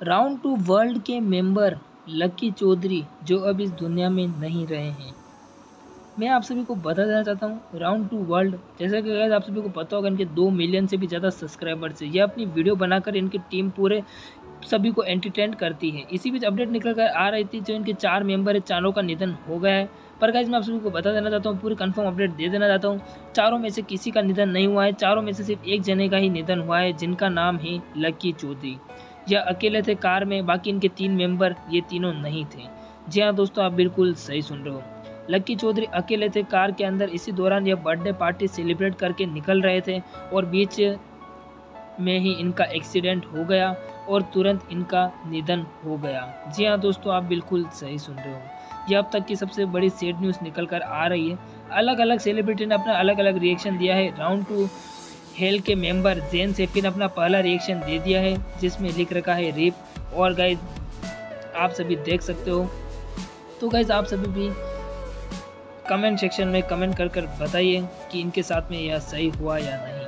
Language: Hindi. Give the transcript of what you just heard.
राउंड 2 वर्ल्ड के मेंबर लकी चौधरी जो अब इस दुनिया में नहीं रहे हैं। मैं आप सभी को बता देना चाहता हूँ राउंड 2 वर्ल्ड, जैसा कि गाइस आप सभी को पता होगा इनके 2 मिलियन से भी ज़्यादा सब्सक्राइबर्स है। ये अपनी वीडियो बनाकर इनकी टीम पूरे सभी को एंटरटेन करती है। इसी बीच अपडेट निकल कर आ रही थी जो इनके 4 मेंबर है, चारों का निधन हो गया है। पर गाइस मैं आप सभी को बता देना चाहता हूँ, पूरी कंफर्म अपडेट दे देना चाहता हूँ, चारों में से किसी का निधन नहीं हुआ है। चारों में से सिर्फ एक जने का ही निधन हुआ है जिनका नाम है लकी चौधरी। यह अकेले थे कार में, बाकी इनके 3 मेंबर ये तीनों नहीं थे। जी हाँ दोस्तों, आप बिल्कुल सही सुन रहे हो। लकी चौधरी अकेले थे कार के अंदर। इसी दौरान यह बर्थडे पार्टी सेलिब्रेट करके निकल रहे थे और बीच में ही इनका एक्सीडेंट हो गया और तुरंत इनका निधन हो गया। जी हाँ दोस्तों, आप बिल्कुल सही सुन रहे हो। यह अब तक की सबसे बड़ी सैड न्यूज़ निकल कर आ रही है। अलग अलग सेलिब्रिटी ने अपना अलग अलग रिएक्शन दिया है। राउंड 2 हेल के मेंबर जेन सेफी ने अपना पहला रिएक्शन दे दिया है जिसमें लिख रखा है रिप। और गाइज आप सभी देख सकते हो। तो गाइज आप सभी भी कमेंट सेक्शन में कमेंट कर बताइए कि इनके साथ में यह सही हुआ या नहीं।